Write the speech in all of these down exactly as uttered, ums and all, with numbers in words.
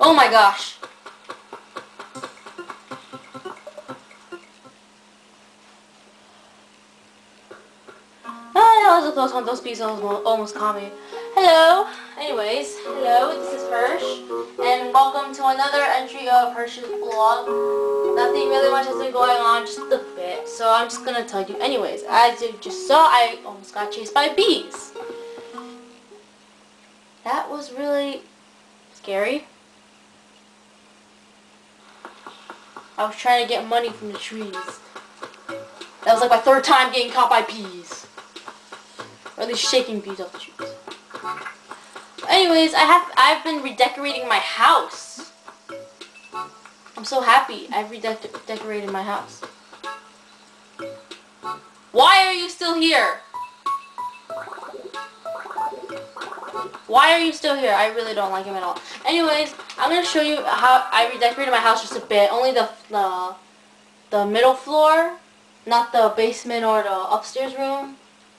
Oh my gosh. Oh, that was a close one. Those bees almost, almost caught me. Hello. Anyways, hello. This is Hersh, and welcome to another entry of Hersh's vlog. Nothing really much has been going on, just a bit. So I'm just gonna tell you. Anyways, as you just saw, I almost got chased by bees. That was really scary. I was trying to get money from the trees. That was like my third time getting caught by bees. Or at least shaking bees off the trees. Anyways, I have I've been redecorating my house. I'm so happy. I've redecorated my house. Why are you still here? Why are you still here? I really don't like him at all. Anyways, I'm gonna show you how I redecorated my house just a bit. Only the the the middle floor, not the basement or the upstairs room.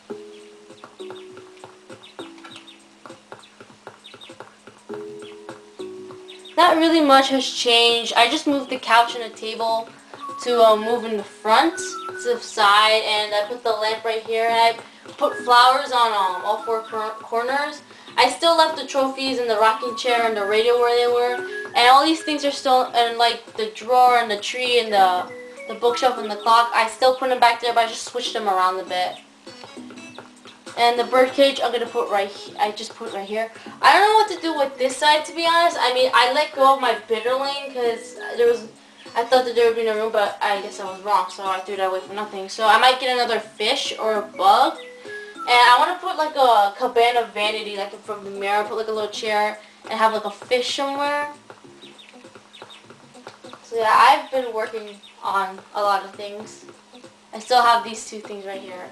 Not really much has changed. I just moved the couch and the table to uh, move in the front to the side, and I put the lamp right here, and I put flowers on um, all four cor corners. I still left the trophies in the rocking chair and the radio where they were, and all these things are still, and like the drawer and the tree and the the bookshelf and the clock, I still put them back there, but I just switched them around a bit. And the bird cage, I'm gonna put right here. I just put right here. I don't know what to do with this side, to be honest. I mean, I let go of my bitterling because there was, I thought that there would be no room, but I guess I was wrong, so I threw that away for nothing. So I might get another fish or a bug. And I want to put like a cabana vanity, like from the mirror, put like a little chair, and have like a fish somewhere. So yeah, I've been working on a lot of things. I still have these two things right here.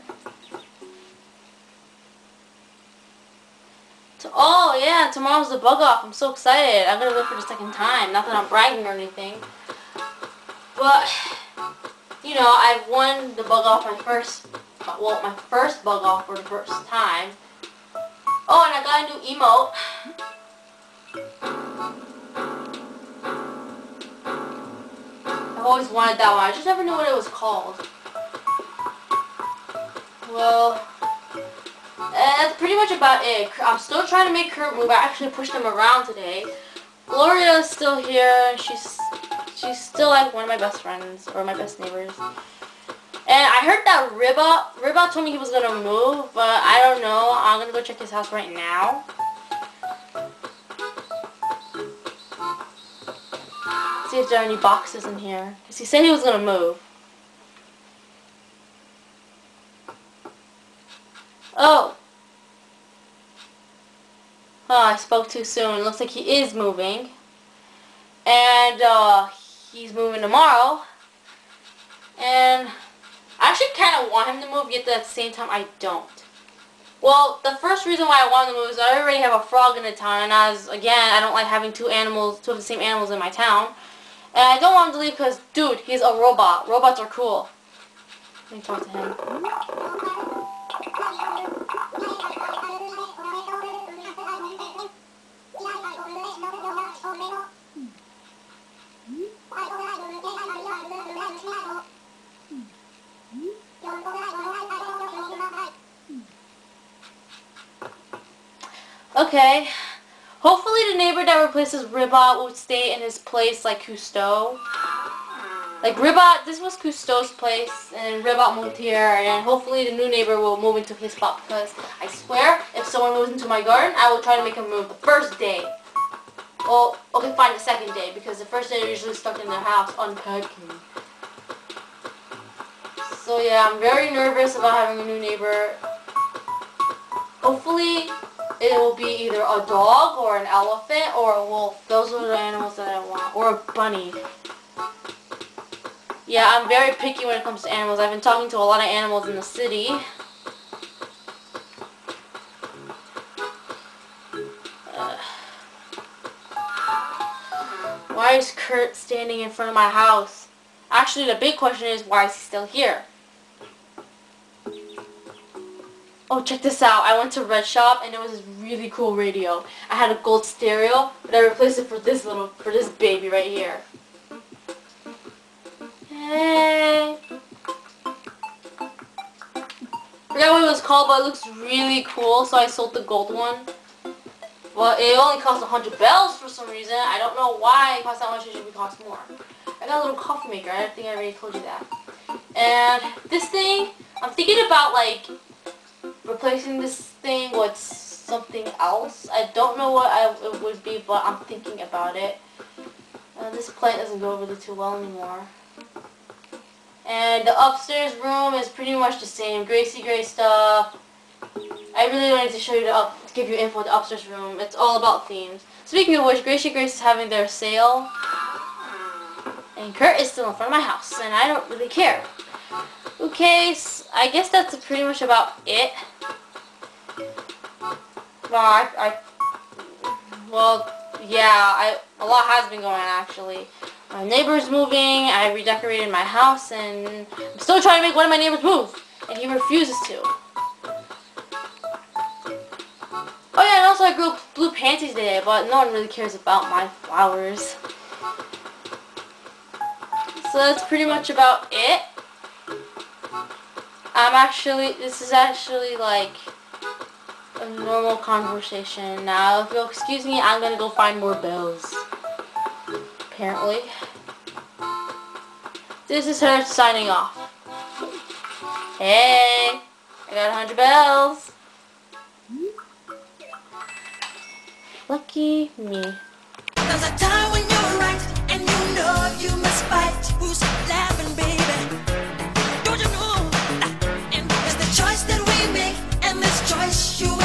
So, oh yeah, tomorrow's the bug off. I'm so excited. I'm gonna go for the second time. Not that I'm bragging or anything, but you know, I've won the bug off my first, well, my first bug off for the first time. Oh, and I got a new emote. I've always wanted that one. I just never knew what it was called. Well. And that's pretty much about it. I'm still trying to make Kurt move. I actually pushed him around today. Gloria is still here. She's she's still like one of my best friends, or my best neighbors. And I heard that Ribba, Ribba told me he was going to move, but I don't know. I'm going to go check his house right now. See if there are any boxes in here. Because he said he was going to move. Oh. Oh, I spoke too soon. Looks like he is moving. And uh, he's moving tomorrow. And I actually kind of want him to move, yet at the same time I don't. Well, the first reason why I want him to move is I already have a frog in the town. And as, again, I don't like having two animals, two of the same animals in my town. And I don't want him to leave because, dude, he's a robot. Robots are cool. Let me talk to him. Okay. Hopefully the neighbor that replaces Ribot will stay in his place like Cousteau. Like Ribot, this was Cousteau's place, and Ribot moved here, and hopefully the new neighbor will move into his spot, because I swear, if someone moves into my garden, I will try to make him move the first day. Well, okay, fine, the second day, because the first day they're usually stuck in their house unpacking. So yeah, I'm very nervous about having a new neighbor. Hopefully it will be either a dog or an elephant or a wolf. Those are the animals that I want. Or a bunny. Yeah, I'm very picky when it comes to animals. I've been talking to a lot of animals in the city. Uh, why is Kurt standing in front of my house? Actually, the big question is, why is he still here? Oh, check this out. I went to Red Shop and it was this really cool radio. I had a gold stereo, but I replaced it for this little, for this baby right here. Hey. Forgot what it was called, but it looks really cool, so I sold the gold one. Well, it only cost a hundred bells for some reason. I don't know why it cost that much. It should cost more. I got a little coffee maker. I think I already told you that. And this thing, I'm thinking about like replacing this thing with something else. I don't know what I, it would be, but I'm thinking about it. Uh, this plant doesn't go really too well anymore. And the upstairs room is pretty much the same. Gracie Gray stuff. I really wanted to show you the up, to give you info on the upstairs room. It's all about themes. Speaking of which, Gracie Grace is having their sale. And Kurt is still in front of my house, and I don't really care. Okay, so I guess that's pretty much about it. Well, I, I well, yeah, I a lot has been going on actually. My neighbor's moving, I redecorated my house, and I'm still trying to make one of my neighbors move, and he refuses to. Oh yeah, and also I grew blue panties today, but no one really cares about my flowers. So that's pretty much about it. I'm actually, this is actually like a normal conversation. Now, if you'll excuse me, I'm gonna go find more bells. Apparently. This is her signing off. Hey, I got a hundred bells. Lucky me. There's a time when you're right and you know you must fight. Who's laughing, baby? Don't you know? And it's the choice that we make, and this choice you